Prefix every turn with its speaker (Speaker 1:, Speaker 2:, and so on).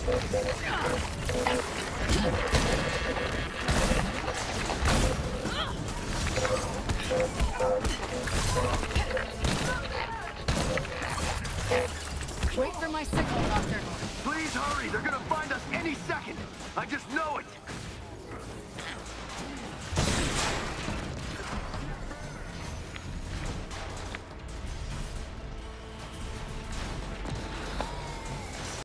Speaker 1: Wait for my signal, Doctor.
Speaker 2: Please hurry! They're gonna find us any second! I just know it!